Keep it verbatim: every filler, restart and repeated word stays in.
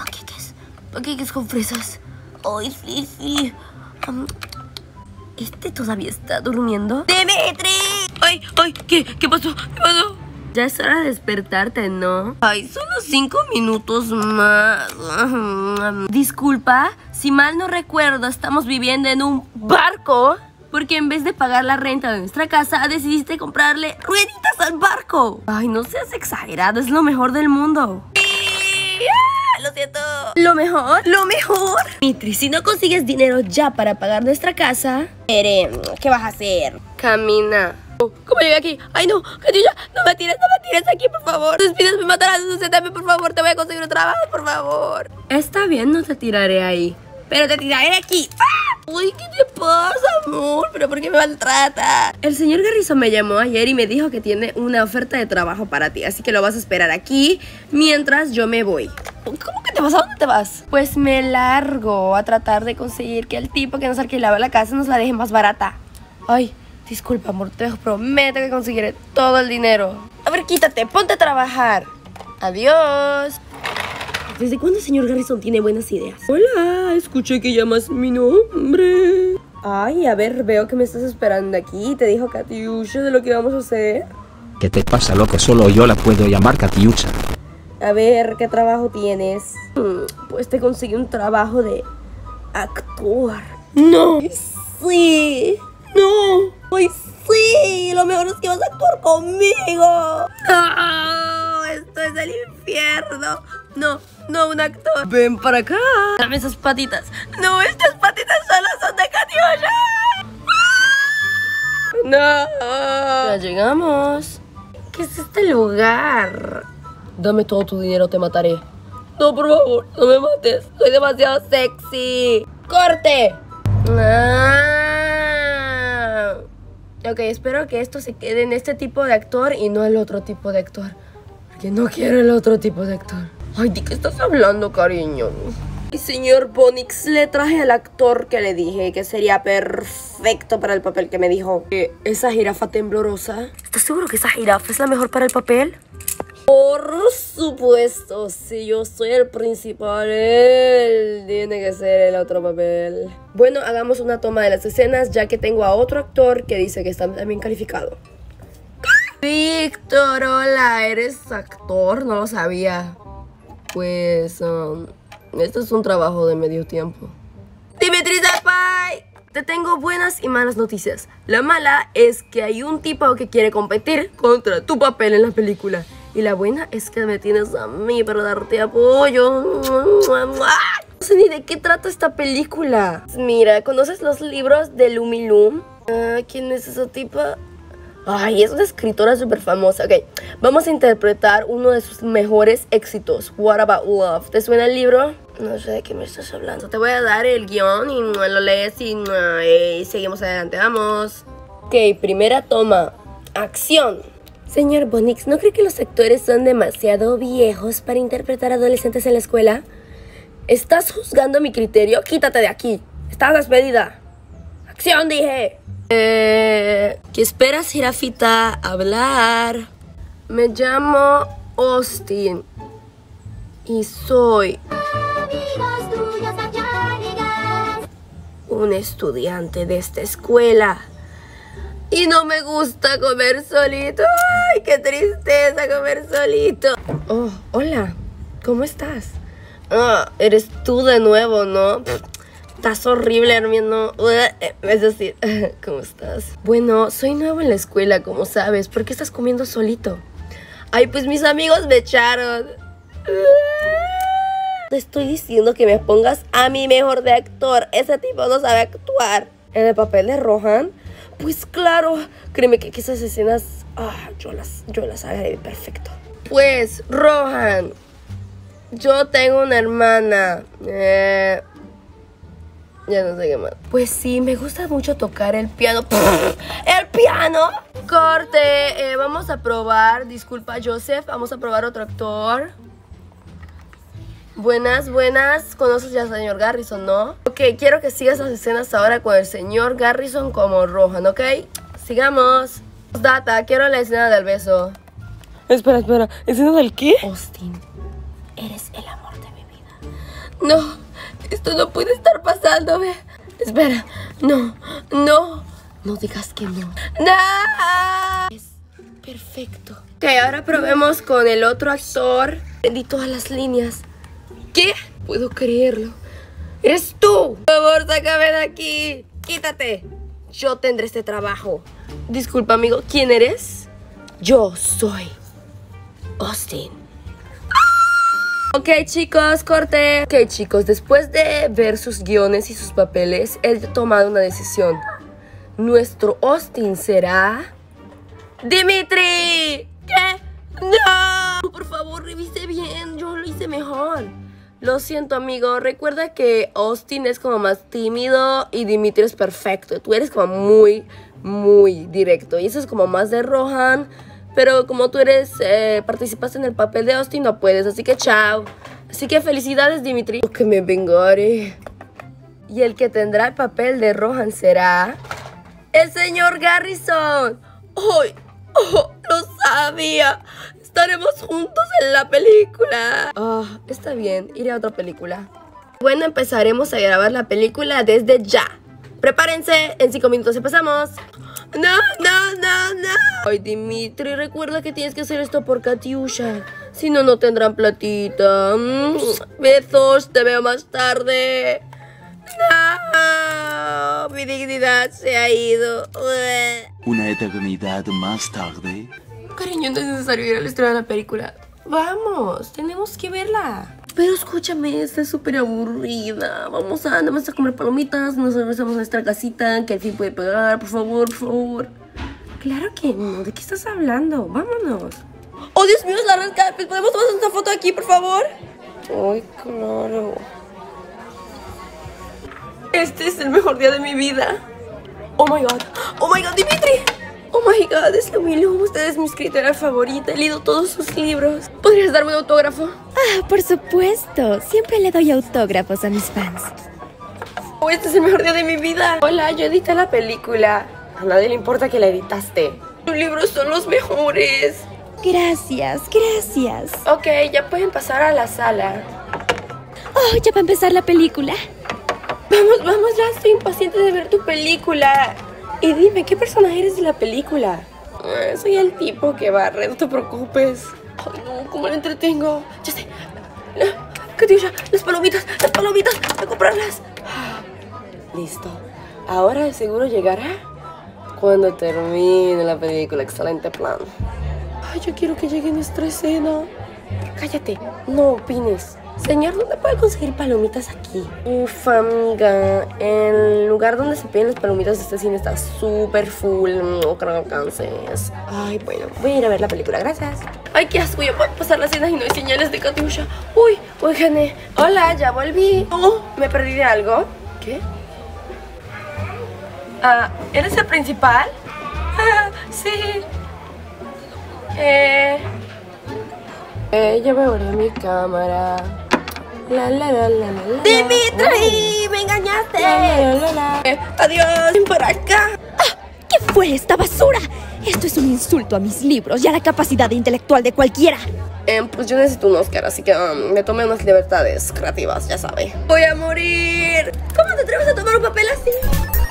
Panqueques. Panqueques con fresas. Ay, sí, sí. Um, ¿Este todavía está durmiendo? ¡Dimitri! ¡Ay, ay! ¿Qué? ¿Qué pasó? ¿Qué pasó? Ya es hora de despertarte, ¿no? Ay, solo cinco minutos más. Disculpa, si mal no recuerdo, estamos viviendo en un barco. Porque en vez de pagar la renta de nuestra casa, decidiste comprarle rueditas al barco. Ay, no seas exagerado, es lo mejor del mundo. Lo siento. ¿Lo mejor? ¿Lo mejor? Dimitri, si no consigues dinero ya para pagar nuestra casa, ¿qué vas a hacer? Camina. ¿Cómo llegué aquí? Ay, no, Katiusha, no me tires, no me tires aquí, por favor. Tus pies me matarán, sucédame, por favor. Te voy a conseguir un trabajo, por favor. Está bien, no te tiraré ahí, pero te tiraré aquí. ¡Ah! Uy, ¿qué te pasa, amor? ¿Pero por qué me maltrata? El señor Garrison me llamó ayer y me dijo que tiene una oferta de trabajo para ti. Así que lo vas a esperar aquí mientras yo me voy. ¿Cómo que te vas? ¿A dónde te vas? Pues me largo a tratar de conseguir que el tipo que nos alquilaba la casa nos la deje más barata. Ay, disculpa, amor, te prometo que conseguiré todo el dinero. A ver, quítate, ponte a trabajar. Adiós. ¿Desde cuándo el señor Garrison tiene buenas ideas? Hola, escuché que llamas mi nombre. Ay, a ver, veo que me estás esperando aquí. ¿Te dijo Katiusha de lo que vamos a hacer? ¿Qué te pasa, loco? Solo yo la puedo llamar Katiusha. A ver, ¿qué trabajo tienes? Pues te conseguí un trabajo de actor. ¡No! ¡Sí! ¡No! ¡Ay, sí! Lo mejor es que vas a actuar conmigo. ¡No! Esto es el infierno. No, no, un actor. Ven para acá. Dame esas patitas. No, estas patitas solo son de Katiusha. ¡No! Ya llegamos. ¿Qué es este lugar? Dame todo tu dinero, te mataré. No, por favor, no me mates. Soy demasiado sexy. ¡Corte! Ah. Ok, espero que esto se quede en este tipo de actor y no el otro tipo de actor. Porque no quiero el otro tipo de actor. Ay, ¿de qué estás hablando, cariño? Y señor Bonix, le traje al actor que le dije que sería perfecto para el papel que me dijo. Eh, ¿Esa jirafa temblorosa? ¿Estás seguro que esa jirafa es la mejor para el papel? Por supuesto, si yo soy el principal, él tiene que ser el otro papel. Bueno, hagamos una toma de las escenas, ya que tengo a otro actor que dice que está también calificado. Víctor, hola, ¿eres actor? No lo sabía. Pues, um, este es un trabajo de medio tiempo. ¡Dimitri Senpai! Te tengo buenas y malas noticias. La mala es que hay un tipo que quiere competir contra tu papel en la película. Y la buena es que me tienes a mí para darte apoyo. No sé ni de qué trata esta película. Mira, ¿conoces los libros de Lumilum? Ah, ¿quién es esa tipa? Ay, es una escritora súper famosa. Ok, vamos a interpretar uno de sus mejores éxitos, What About Love. ¿Te suena el libro? No sé de qué me estás hablando. Te voy a dar el guión y lo lees y, y seguimos adelante. Vamos. Ok, primera toma. Acción. Señor Bonix, ¿no cree que los actores son demasiado viejos para interpretar adolescentes en la escuela? ¿Estás juzgando mi criterio? Quítate de aquí. Estás despedida. Acción, dije. Eh, ¿Qué esperas, jirafita? Hablar. Me llamo Austin y soy un estudiante de esta escuela y no me gusta comer solito. ¡Ay, qué tristeza comer solito! Oh, hola, ¿cómo estás? Ah, eres tú de nuevo, ¿no? Estás horrible, hermano. Es decir, ¿cómo estás? Bueno, soy nuevo en la escuela, como sabes. ¿Por qué estás comiendo solito? Ay, pues mis amigos me echaron. Te estoy diciendo que me pongas a mí mejor de actor. Ese tipo no sabe actuar. ¿En el papel de Rohan? Pues claro. Créeme que esas escenas, ah, yo las, yo las haré perfecto. Pues, Rohan, yo tengo una hermana. Eh... Ya no sé qué más. Pues sí, me gusta mucho tocar el piano. ¡El piano! Corte, eh, vamos a probar. Disculpa, Joseph, vamos a probar otro actor. Buenas, buenas. Conoces ya al señor Garrison, ¿no? Ok, quiero que sigas las escenas ahora con el señor Garrison como Rohan, ¿ok? Sigamos. Data, quiero la escena del beso. Espera, espera, ¿escena del qué? Austin, eres el amor de mi vida. No, esto no puede estar pasándome. Espera, no, no, no digas que no. ¡No! Es perfecto. Ok, ahora probemos con el otro actor. Prendí todas las líneas. ¿Qué? Puedo creerlo. ¡Eres tú! Por favor, sácame de aquí. Quítate. Yo tendré este trabajo. Disculpa, amigo, ¿quién eres? Yo soy Austin. Ok, chicos, corte. Ok, chicos, después de ver sus guiones y sus papeles, he tomado una decisión. Nuestro Austin será... ¡Dimitri! ¿Qué? ¡No! Por favor, revise bien. Yo lo hice mejor. Lo siento, amigo. Recuerda que Austin es como más tímido y Dimitri es perfecto. Tú eres como muy, muy directo. Y eso es como más de Rohan. Pero como tú eres, eh, participaste en el papel de Austin, no puedes. Así que chao. Así que felicidades, Dimitri. Que me vengaré. Y el que tendrá el papel de Rohan será... ¡el señor Garrison! ¡Ay! ¡Oh! ¡Lo sabía! Estaremos juntos en la película. Oh, está bien, iré a otra película. Bueno, empezaremos a grabar la película desde ya. Prepárense, en cinco minutos empezamos. No, no, no, no. Ay, Dimitri, recuerda que tienes que hacer esto por Katiusha. Si no, no tendrán platita. Mm, besos, te veo más tarde. No, mi dignidad se ha ido. Una eternidad más tarde. Cariño, no es necesario ir al estreno de la película. Vamos, tenemos que verla. Pero escúchame, está súper aburrida. Vamos a, vamos a comer palomitas, nos regresamos a nuestra casita, que al fin puede pegar, por favor, por favor. Claro que no, ¿de qué estás hablando? Vámonos. Oh, Dios mío, es la red carpet. ¿Podemos tomar una foto aquí, por favor? Ay, claro. Este es el mejor día de mi vida. Oh my god, oh my god, Dimitri. Oh my god, es Lumilum, usted es mi escritora favorita. He leído todos sus libros. ¿Podrías darme un autógrafo? Ah, por supuesto. Siempre le doy autógrafos a mis fans. Oh, este es el mejor día de mi vida. Hola, yo edité la película. A nadie le importa que la editaste. Tus libros son los mejores. Gracias, gracias. Ok, ya pueden pasar a la sala. Oh, ya va a empezar la película. Vamos, vamos, ya estoy impaciente de ver tu película. Y dime, ¿qué personaje eres de la película? Ah, soy el tipo que barre, no te preocupes. Ay, no, ¿cómo lo entretengo? Ya sé. Katiusha, las palomitas, las palomitas, a comprarlas. Listo. Ahora de seguro llegará cuando termine la película. Excelente plan. Ay, yo quiero que llegue nuestra escena. Cállate, no opines. Señor, ¿dónde puedo conseguir palomitas aquí? Uf, amiga, el lugar donde se piden las palomitas de este cine está súper full. No creo que alcances. Ay, bueno, voy a ir a ver la película, gracias. Ay, qué asco, ya puedo pasar la cena y no hay señales de Katiusha. Uy, uy, Jane. Hola, ya volví. Oh, ¿me perdí de algo? ¿Qué? Ah, ¿eres el principal? Ah, sí. Eh... Eh, ya voy a guardar mi cámara. La, la, la, la, la, la. ¡Dimitri! ¡Me engañaste! La, la, la, la. Eh, ¡adiós! ¡Ven por acá! ¡Ah! ¿Qué fue esta basura? Esto es un insulto a mis libros y a la capacidad intelectual de cualquiera. Eh, pues yo necesito un Oscar, así que um, me tomé unas libertades creativas, ya sabe. ¡Voy a morir! ¿Cómo te atreves a tomar un papel así?